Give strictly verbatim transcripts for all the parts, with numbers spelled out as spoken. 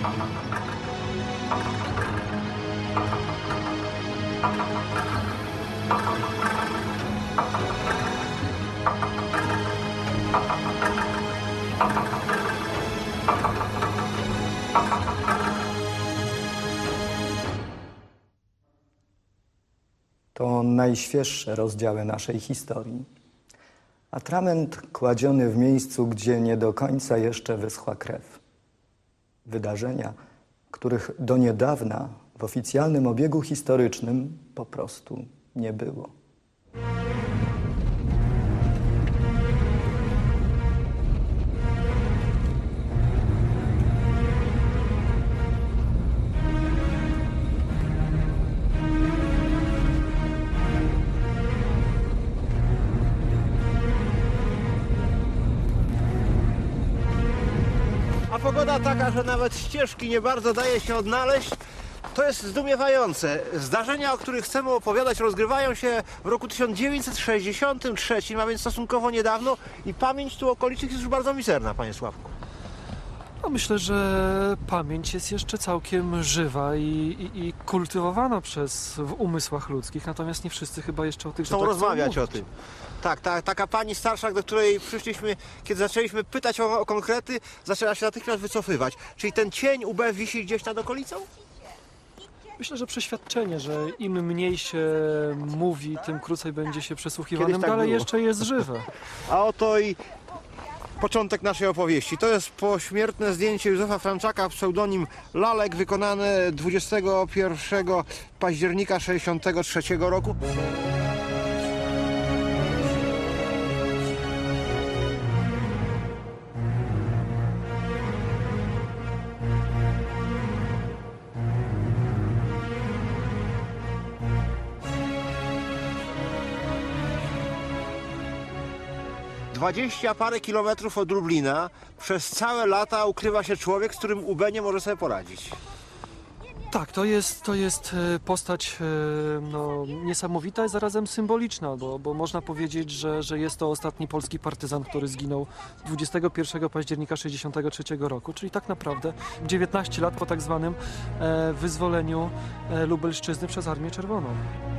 To najświeższe rozdziały naszej historii. Atrament kładziony w miejscu, gdzie nie do końca jeszcze wyschła krew. Wydarzenia, których do niedawna w oficjalnym obiegu historycznym po prostu nie było. A pogoda taka, że nawet ścieżki nie bardzo daje się odnaleźć, to jest zdumiewające. Zdarzenia, o których chcemy opowiadać, rozgrywają się w roku tysiąc dziewięćset sześćdziesiątym trzecim, a więc stosunkowo niedawno, i pamięć tu okolicznych jest już bardzo mizerna, panie Sławku. No myślę, że pamięć jest jeszcze całkiem żywa i, i, i kultywowana przez, w umysłach ludzkich, natomiast nie wszyscy chyba jeszcze o tych Chcą rzeczach rozmawiać chcą o tym. Tak, ta, taka pani starsza, do której przyszliśmy, kiedy zaczęliśmy pytać o, o konkrety, zaczęła się natychmiast wycofywać. Czyli ten cień U B wisi gdzieś nad okolicą? Myślę, że przeświadczenie, że im mniej się mówi, tym krócej będzie się przesłuchiwanym, tak dalej było. jeszcze jest żywe. A oto i początek naszej opowieści. To jest pośmiertne zdjęcie Józefa Franczaka, pseudonim Lalek, wykonane dwudziestego pierwszego października sześćdziesiątego trzeciego roku. Dwadzieścia parę kilometrów od Lublina przez całe lata ukrywa się człowiek, z którym U B nie może sobie poradzić. Tak, to jest, to jest postać no, niesamowita i zarazem symboliczna, bo, bo można powiedzieć, że, że jest to ostatni polski partyzan, który zginął dwudziestego pierwszego października sześćdziesiątego trzeciego roku, czyli tak naprawdę dziewiętnaście lat po tak zwanym wyzwoleniu Lubelszczyzny przez Armię Czerwoną.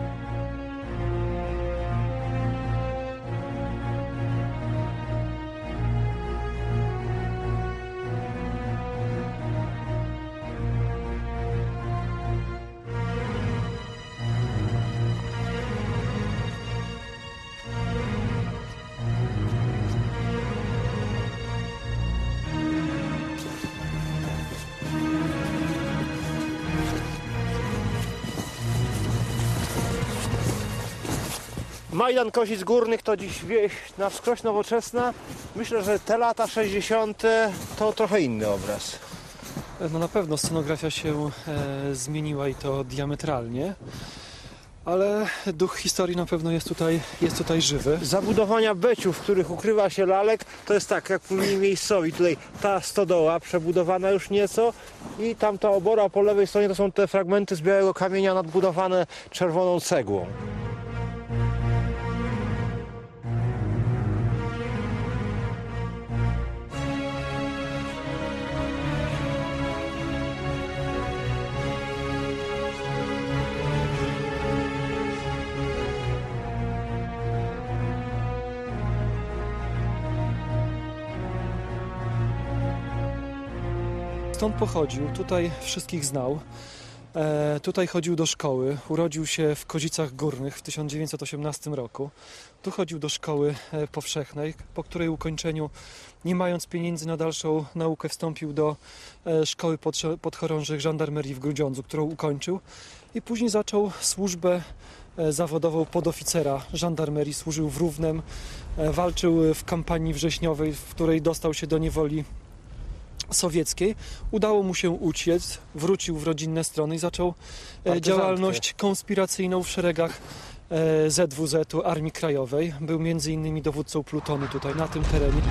Majdan Kozic Górnych to dziś wieś na wskroś nowoczesna. Myślę, że te lata sześćdziesiąte to trochę inny obraz. No na pewno scenografia się e, zmieniła i to diametralnie, ale duch historii na pewno jest tutaj, jest tutaj żywy. Zabudowania beciów, w których ukrywa się Lalek, to jest tak, jak mówili miejscowi. Tutaj ta stodoła przebudowana już nieco i tamta obora po lewej stronie to są te fragmenty z białego kamienia nadbudowane czerwoną cegłą. Stąd pochodził, tutaj wszystkich znał, e, tutaj chodził do szkoły, urodził się w Kozicach Górnych w tysiąc dziewięćset osiemnastym roku. Tu chodził do szkoły e, powszechnej, po której ukończeniu, nie mając pieniędzy na dalszą naukę, wstąpił do e, szkoły pod, podchorążych żandarmerii w Grudziądzu, którą ukończył i później zaczął służbę e, zawodową podoficera żandarmerii, służył w Równem, e, walczył w kampanii wrześniowej, w której dostał się do niewoli sowieckiej. Udało mu się uciec, wrócił w rodzinne strony i zaczął e, działalność konspiracyjną w szeregach e, Z W Z-u Armii Krajowej. Był między innymi dowódcą plutonu tutaj na tym terenie.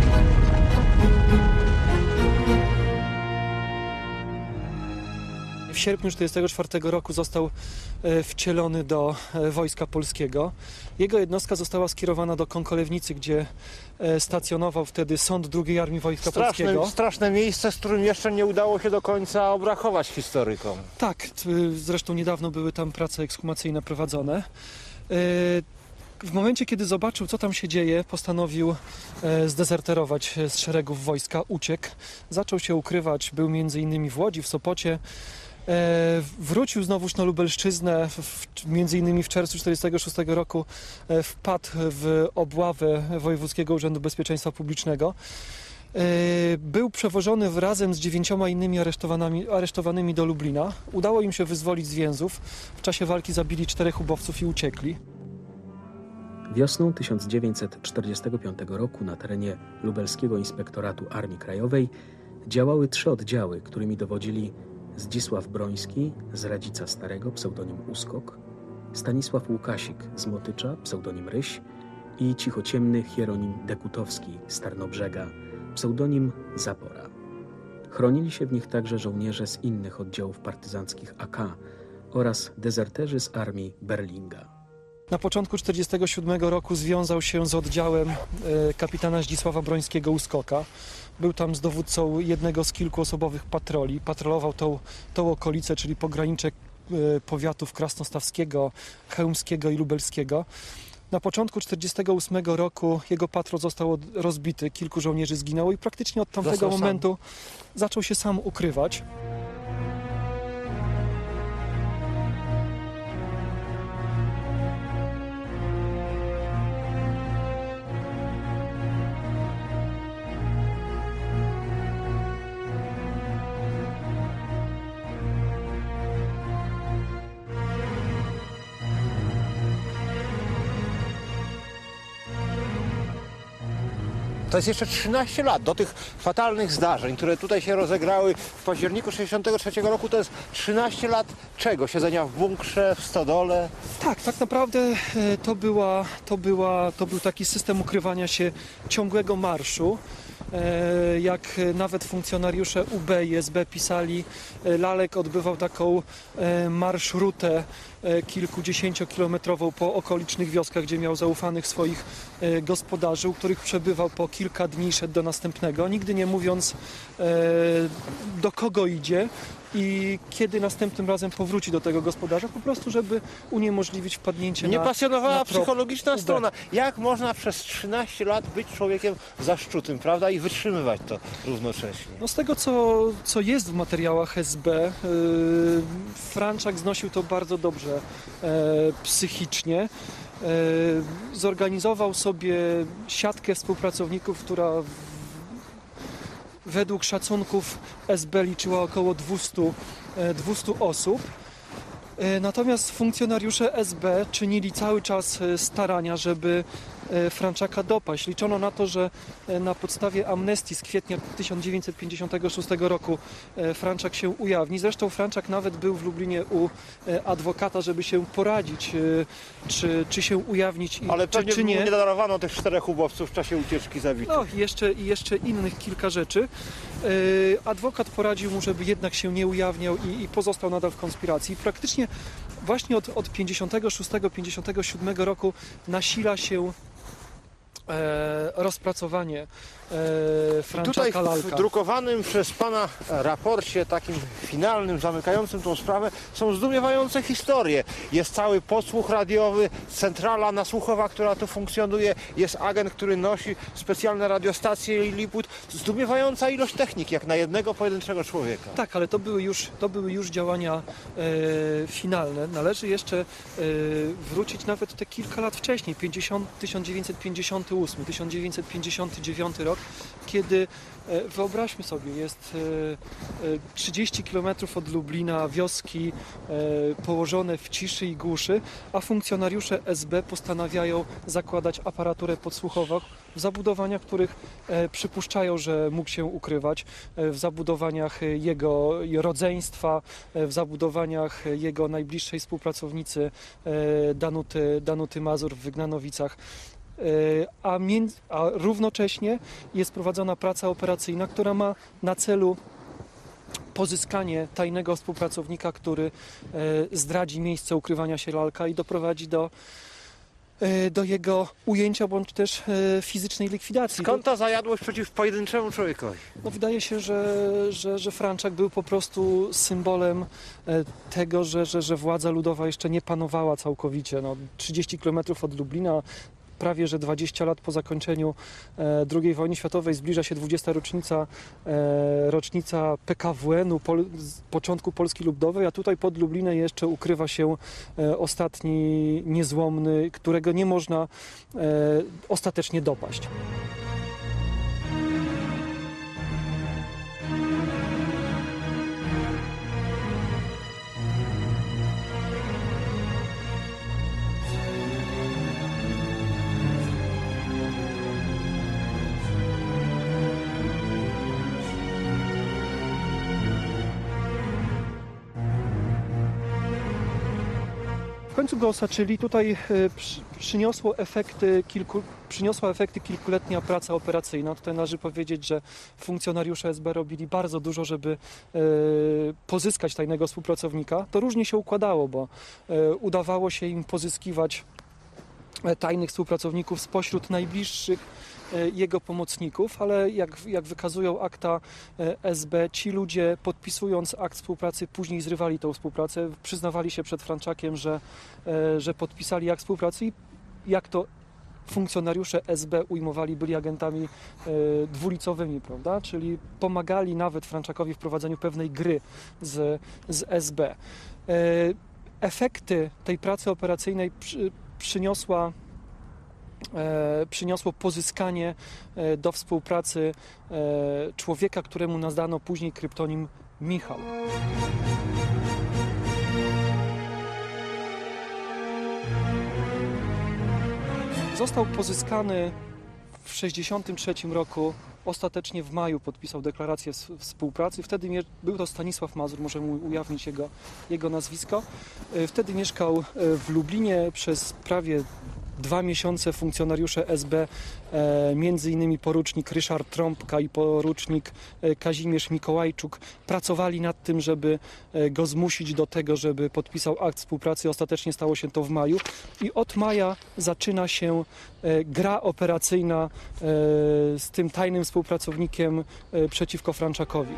W w sierpniu tysiąc dziewięćset czterdziestego czwartego roku został e, wcielony do e, Wojska Polskiego. Jego jednostka została skierowana do Kąkolewnicy, gdzie e, stacjonował wtedy Sąd drugiej Armii Wojska Straszne, Polskiego. straszne miejsce, z którym jeszcze nie udało się do końca obrachować historykom. Tak, t- zresztą niedawno były tam prace ekshumacyjne prowadzone. E, W momencie, kiedy zobaczył, co tam się dzieje, postanowił e, zdezerterować z szeregów wojska, uciekł. Zaczął się ukrywać, był między innymi w Łodzi, w Sopocie. E, wrócił znowuż na Lubelszczyznę, w, w, między innymi w czerwcu tysiąc dziewięćset czterdziestego szóstego roku e, wpadł w obławę Wojewódzkiego Urzędu Bezpieczeństwa Publicznego. E, Był przewożony razem z dziewięcioma innymi aresztowanymi, aresztowanymi do Lublina. Udało im się wyzwolić z więzów. W czasie walki zabili czterech ubowców i uciekli. Wiosną tysiąc dziewięćset czterdziestego piątego roku na terenie Lubelskiego Inspektoratu Armii Krajowej działały trzy oddziały, którymi dowodzili Zdzisław Broński z Radzica Starego, pseudonim Uskok, Stanisław Łukasik z Motycza, pseudonim Ryś i cichociemny Hieronim Dekutowski z Tarnobrzega, pseudonim Zapora. Chronili się w nich także żołnierze z innych oddziałów partyzanckich A K oraz dezerterzy z armii Berlinga. Na początku tysiąc dziewięćset czterdziestego siódmego roku związał się z oddziałem e, kapitana Zdzisława Brońskiego Uskoka. Był tam z dowódcą jednego z kilku osobowych patroli. Patrolował tą, tą okolicę, czyli pogranicze e, powiatów krasnostawskiego, chełmskiego i lubelskiego. Na początku tysiąc dziewięćset czterdziestego ósmego roku jego patrol został od- rozbity, kilku żołnierzy zginęło i praktycznie od tamtego Został sam. momentu zaczął się sam ukrywać. To jest jeszcze trzynaście lat do tych fatalnych zdarzeń, które tutaj się rozegrały w październiku tysiąc dziewięćset sześćdziesiątego trzeciego roku. To jest trzynaście lat czego? Siedzenia w bunkrze, w stodole? Tak, tak naprawdę e, to, była, to, była, to był taki system ukrywania się ciągłego marszu. E, Jak nawet funkcjonariusze U B i S B pisali, e, Lalek odbywał taką e, marsz-rutę e, kilkudziesięciokilometrową po okolicznych wioskach, gdzie miał zaufanych swoich e, gospodarzy, u których przebywał po kilka dni i szedł do następnego, nigdy nie mówiąc e, do kogo idzie i kiedy następnym razem powróci do tego gospodarza, po prostu żeby uniemożliwić wpadnięcie Nie na pasjonowała na trop psychologiczna U B. strona. Jak można przez trzynaście lat być człowiekiem zaszczutym, prawda? I wytrzymywać to równocześnie. No z tego, co, co jest w materiałach S B, yy, Franczak znosił to bardzo dobrze e, psychicznie. E, zorganizował sobie siatkę współpracowników, która w, według szacunków S B liczyła około dwieście, e, dwieście osób. E, Natomiast funkcjonariusze S B czynili cały czas e, starania, żeby e, Franczaka dopaść. Liczono na to, że e, na podstawie amnestii z kwietnia tysiąc dziewięćset pięćdziesiątego szóstego roku e, Franczak się ujawni. Zresztą Franczak nawet był w Lublinie u e, adwokata, żeby się poradzić, e, czy, czy się ujawnić i, Ale czy, pewnie czy mu nie. nie darowano tych czterech ubowców w czasie ucieczki zabitych. No i jeszcze, i jeszcze innych kilka rzeczy. E, Adwokat poradził mu, żeby jednak się nie ujawniał i, i pozostał nadal w konspiracji. Praktycznie właśnie od, od pięćdziesiątego szóstego pięćdziesiątego siódmego roku nasila się e, rozpracowanie e, Tutaj Franczaka Lalka. w drukowanym przez pana raporcie, takim finalnym, zamykającym tą sprawę, są zdumiewające historie. Jest cały podsłuch radiowy, centrala nasłuchowa, która tu funkcjonuje, jest agent, który nosi specjalne radiostacje i liput. Zdumiewająca ilość techniki, jak na jednego pojedynczego człowieka. Tak, ale to były już, to były już działania e, finalne. Należy jeszcze e, wrócić nawet te kilka lat wcześniej, tysiąc dziewięćset pięćdziesiąty ósmy, tysiąc dziewięćset pięćdziesiąty dziewiąty rok, kiedy e, wyobraźmy sobie, jest e, e, trzydzieści kilometrów od Lublina wioski e, położone w ciszy i głuszy, a funkcjonariusze S B postanawiają zakładać aparaturę podsłuchową w zabudowaniach, których e, przypuszczają, że mógł się ukrywać, e, w zabudowaniach jego rodzeństwa, e, w zabudowaniach jego najbliższej współpracownicy e, Danuty, Danuty Mazur w Wygnanowicach. E, A, między, a równocześnie jest prowadzona praca operacyjna, która ma na celu pozyskanie tajnego współpracownika, który e, zdradzi miejsce ukrywania się lalka i doprowadzi do, e, do jego ujęcia bądź też e, fizycznej likwidacji. Skąd ta zajadłość przeciw pojedynczemu człowiekowi? No, wydaje się, że, że, że Franczak był po prostu symbolem e, tego, że, że, że władza ludowa jeszcze nie panowała całkowicie. No, trzydzieści kilometrów od Lublina, prawie że dwadzieścia lat po zakończeniu e, drugiej wojny światowej, zbliża się dwudziesta rocznica, e, rocznica P K W N-u, pol, z początku Polski Ludowej, a tutaj pod Lublinem jeszcze ukrywa się e, ostatni niezłomny, którego nie można e, ostatecznie dopaść. W końcu go osaczyli. Tutaj e, przy, przyniosło efekty kilku, przyniosła efekty kilkuletnia praca operacyjna. Tutaj należy powiedzieć, że funkcjonariusze S B robili bardzo dużo, żeby e, pozyskać tajnego współpracownika. To różnie się układało, bo e, udawało się im pozyskiwać e, tajnych współpracowników spośród najbliższych e, jego pomocników, ale jak, jak wykazują akta e, S B, ci ludzie, podpisując akt współpracy, później zrywali tą współpracę, przyznawali się przed Franczakiem, że, e, że podpisali akt współpracy i jak to funkcjonariusze S B ujmowali, byli agentami e, dwulicowymi, prawda? Czyli pomagali nawet Franczakowi w prowadzeniu pewnej gry z, z S B. E, efekty tej pracy operacyjnej przy, przyniosła E, przyniosło pozyskanie e, do współpracy e, człowieka, któremu nadano później kryptonim Michał. Został pozyskany w tysiąc dziewięćset sześćdziesiątym trzecim roku, ostatecznie w maju podpisał deklarację współpracy. Wtedy mie- był to Stanisław Mazur, możemy ujawnić jego, jego nazwisko. E, Wtedy mieszkał e, w Lublinie przez prawie dwa miesiące. Funkcjonariusze S B, e, między innymi porucznik Ryszard Trąbka i porucznik e, Kazimierz Mikołajczuk, pracowali nad tym, żeby e, go zmusić do tego, żeby podpisał akt współpracy. Ostatecznie stało się to w maju i od maja zaczyna się e, gra operacyjna e, z tym tajnym współpracownikiem e, przeciwko Franczakowi.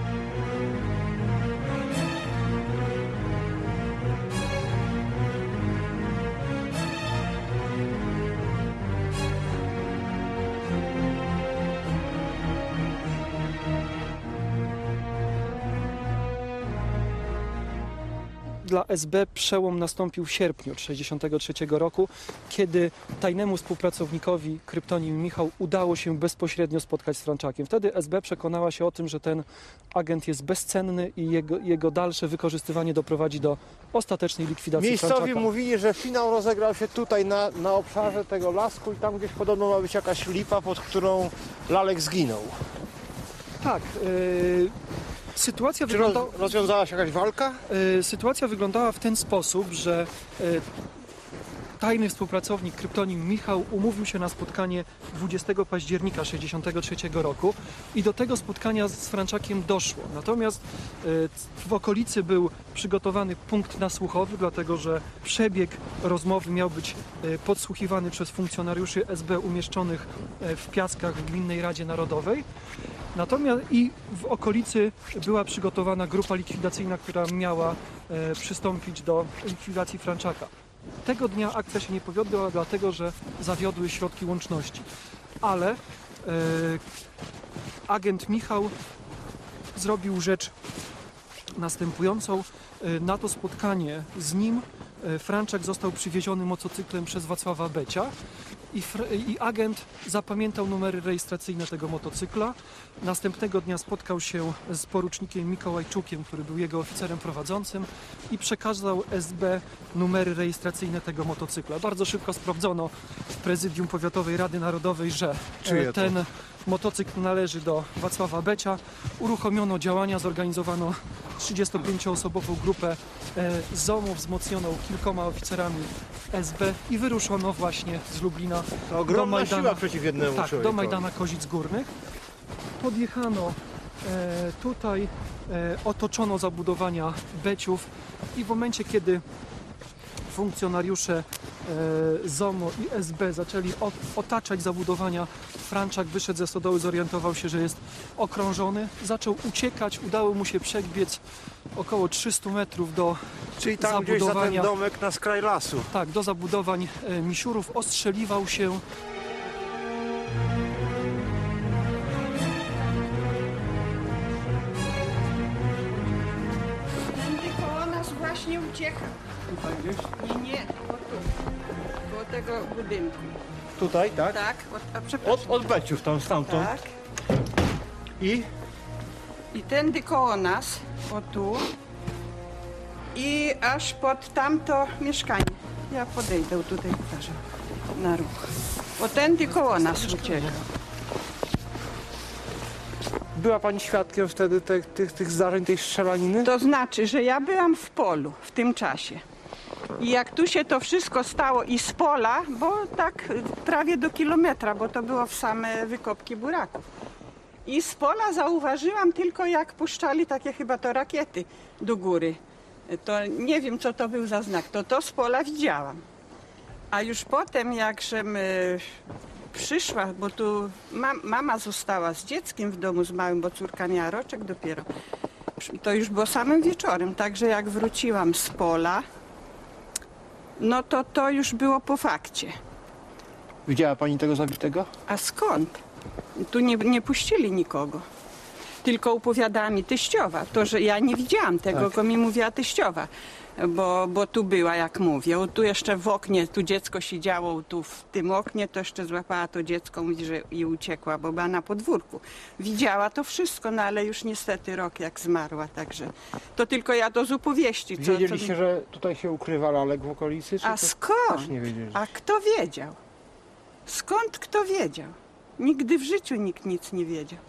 Dla S B przełom nastąpił w sierpniu tysiąc dziewięćset sześćdziesiątego trzeciego roku, kiedy tajnemu współpracownikowi kryptonim Michał udało się bezpośrednio spotkać z Franczakiem. Wtedy S B przekonała się o tym, że ten agent jest bezcenny i jego, jego dalsze wykorzystywanie doprowadzi do ostatecznej likwidacji Miejscowi Franczaka. mówili, że finał rozegrał się tutaj na, na obszarze tego lasku i tam gdzieś podobno ma być jakaś lipa, pod którą Lalek zginął. Tak. Yy... Sytuacja, Czy wygląda... roz, rozwiązała się jakaś walka? y, sytuacja wyglądała w ten sposób, że y, tajny współpracownik kryptonim Michał umówił się na spotkanie dwudziestego października tysiąc dziewięćset sześćdziesiątego trzeciego roku i do tego spotkania z Franczakiem doszło. Natomiast y, w okolicy był przygotowany punkt nasłuchowy, dlatego że przebieg rozmowy miał być y, podsłuchiwany przez funkcjonariuszy S B umieszczonych y, w Piaskach w Gminnej Radzie Narodowej. Natomiast i w okolicy była przygotowana grupa likwidacyjna, która miała e, przystąpić do likwidacji Franczaka. Tego dnia akcja się nie powiodła, dlatego że zawiodły środki łączności. Ale e, agent Michał zrobił rzecz następującą. E, na to spotkanie z nim e, Franczak został przywieziony motocyklem przez Wacława Becia. I, I agent zapamiętał numery rejestracyjne tego motocykla. Następnego dnia spotkał się z porucznikiem Mikołajczukiem, który był jego oficerem prowadzącym i przekazał S B numery rejestracyjne tego motocykla. Bardzo szybko sprawdzono w prezydium Powiatowej Rady Narodowej, że Czyje to? ten motocykl należy do Wacława Becia. Uruchomiono działania, zorganizowano trzydziestopięcioosobową grupę Z O M-u wzmocnioną kilkoma oficerami S B i wyruszono właśnie z Lublina To do ogromna Majdana, siła przeciw jednemu tak, do człowiekowi. Majdana Kozic Górnych. Podjechano e, tutaj e, otoczono zabudowania Beciów i w momencie, kiedy funkcjonariusze e, ZOMO i S B zaczęli o, otaczać zabudowania, Franczak wyszedł ze stodoły, zorientował się, że jest okrążony, zaczął uciekać, udało mu się przebiec około trzysta metrów do Czyli tam gdzieś za ten zabudowania, domek na skraj lasu. tak, do zabudowań e, Misiurów, ostrzeliwał się. Tędy koło nas właśnie ucieka. Tutaj gdzieś? Nie, nie, o tu. Koło tego budynku. Tutaj, tak? Tak, od, a przepraszam. Od, od Beciów tam stamtąd. Tak. I I tędy koło nas, o tu. I aż pod tamto mieszkanie. Ja podejdę tutaj, pokażę. Na ruch. O tędy koło nas ucieka. była pani świadkiem wtedy te, tych, tych zdarzeń, tej strzelaniny? To znaczy, że ja byłam w polu w tym czasie. I jak tu się to wszystko stało i z pola, bo tak prawie do kilometra, bo to było w same wykopki buraków. I z pola zauważyłam tylko, jak puszczali takie chyba to rakiety do góry. To nie wiem, co to był za znak. To to z pola widziałam. A już potem, jakżem y, przyszła, bo tu mam, mama została z dzieckiem w domu, z małym, bo córka miała roczek dopiero. To już było samym wieczorem, także jak wróciłam z pola, no to to już było po fakcie. Widziała pani tego zabitego? A skąd? Tu nie, nie puścili nikogo. Tylko opowiadała mi teściowa. To, że ja nie widziałam tego, Tak. tylko mi mówiła teściowa. Bo, bo tu była, jak mówię. O, tu jeszcze w oknie, tu dziecko siedziało, tu w tym oknie, to jeszcze złapała to dziecko, mówi, że i uciekła, bo była na podwórku. Widziała to wszystko, no ale już niestety rok jak zmarła, także to tylko ja to z opowieści. Co, Wiedzieliście, co... że tutaj się ukrywa lalek w okolicy? Czy A to skąd? też nie wiedzieli? A kto wiedział? Skąd kto wiedział? Nigdy w życiu nikt nic nie wiedział.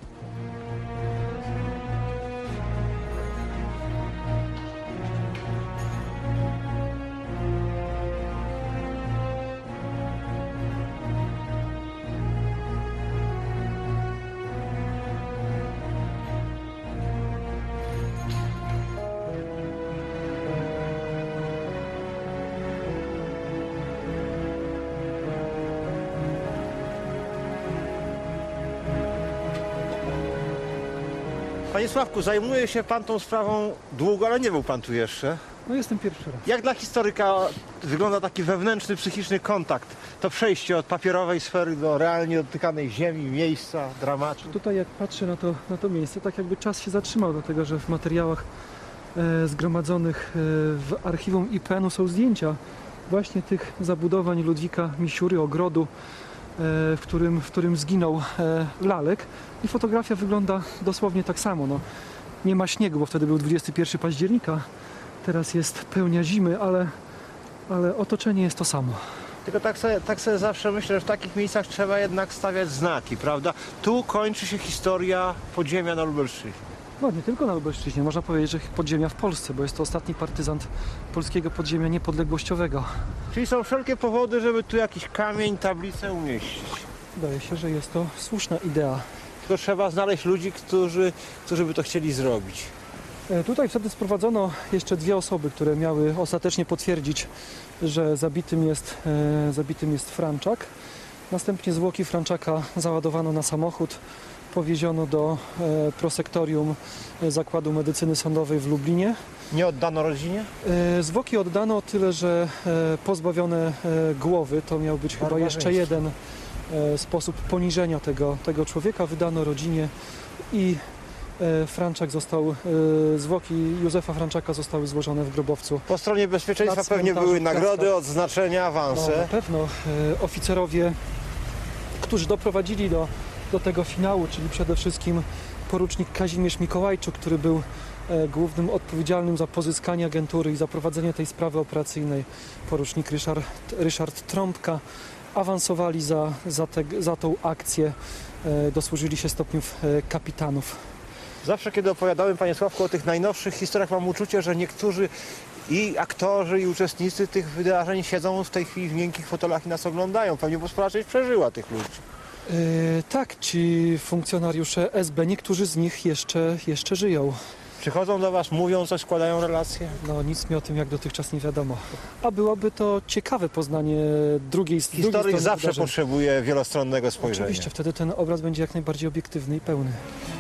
Panie Sławku, zajmuje się pan tą sprawą długo, ale nie był pan tu jeszcze. No jestem pierwszy raz. Jak dla historyka wygląda taki wewnętrzny, psychiczny kontakt? To przejście od papierowej sfery do realnie dotykanej ziemi, miejsca, dramatu. Tutaj jak patrzę na to, na to miejsce, tak jakby czas się zatrzymał, dlatego że w materiałach e, zgromadzonych e, w archiwum I P N u są zdjęcia właśnie tych zabudowań Ludwika Misiury, ogrodu, e, w, którym, w którym zginął e, lalek. I fotografia wygląda dosłownie tak samo. No, nie ma śniegu, bo wtedy był dwudziestego pierwszego października, teraz jest pełnia zimy, ale, ale otoczenie jest to samo. Tylko tak sobie, tak sobie zawsze myślę, że w takich miejscach trzeba jednak stawiać znaki, prawda? Tu kończy się historia podziemia na Lubelszczyźnie. No nie tylko na Lubelszczyźnie, można powiedzieć, że podziemia w Polsce, bo jest to ostatni partyzant polskiego podziemia niepodległościowego. Czyli są wszelkie powody, żeby tu jakiś kamień, tablicę umieścić. Wydaje się, że jest to słuszna idea. Tylko trzeba znaleźć ludzi, którzy, którzy by to chcieli zrobić. E, Tutaj wtedy sprowadzono jeszcze dwie osoby, które miały ostatecznie potwierdzić, że zabitym jest, e, zabitym jest Franczak. Następnie zwłoki Franczaka załadowano na samochód, powieziono do e, prosektorium Zakładu Medycyny Sądowej w Lublinie. Nie oddano rodzinie? E, zwłoki oddano, tyle że e, pozbawione e, głowy, to miał być chyba jeszcze Barbarzyństwo. jeden e, sposób poniżenia tego, tego człowieka, wydano rodzinie i e, Franczak został, e, zwłoki Józefa Franczaka zostały złożone w grobowcu. Po stronie bezpieczeństwa Na pewnie cmentarzu były w nagrody, Piastach. odznaczenia, No, awanse. na pewno e, oficerowie, którzy doprowadzili do, do tego finału, czyli przede wszystkim porucznik Kazimierz Mikołajczuk, który był e, głównym odpowiedzialnym za pozyskanie agentury i za prowadzenie tej sprawy operacyjnej, porucznik Ryszard, Ryszard Trąbka, awansowali za, za, te, za tą akcję, e, dosłużyli się stopniów e, kapitanów. Zawsze, kiedy opowiadałem, panie Sławku, o tych najnowszych historiach, mam uczucie, że niektórzy i aktorzy, i uczestnicy tych wydarzeń siedzą w tej chwili w miękkich fotelach i nas oglądają. Pewnie bo spora część przeżyła tych ludzi. E, tak, ci funkcjonariusze S B, niektórzy z nich jeszcze, jeszcze żyją. Przychodzą do was, mówią coś, składają relacje? No nic mi o tym jak dotychczas nie wiadomo. A byłoby to ciekawe poznanie drugiej, drugiej Historyk strony zawsze wydarzeń. potrzebuje wielostronnego spojrzenia. Oczywiście, wtedy ten obraz będzie jak najbardziej obiektywny i pełny.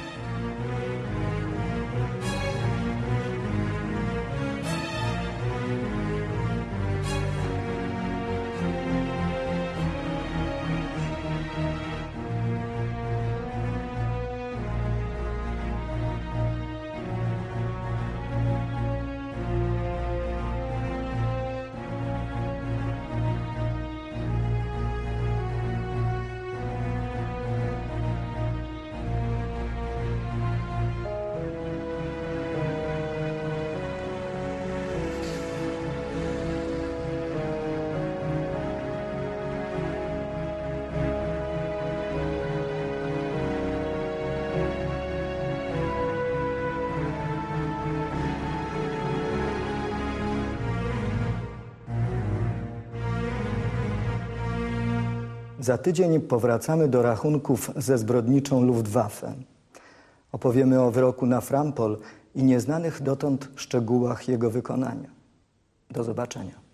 Za tydzień powracamy do rachunków ze zbrodniczą Luftwaffe. Opowiemy o wyroku na Frampol i nieznanych dotąd szczegółach jego wykonania. Do zobaczenia.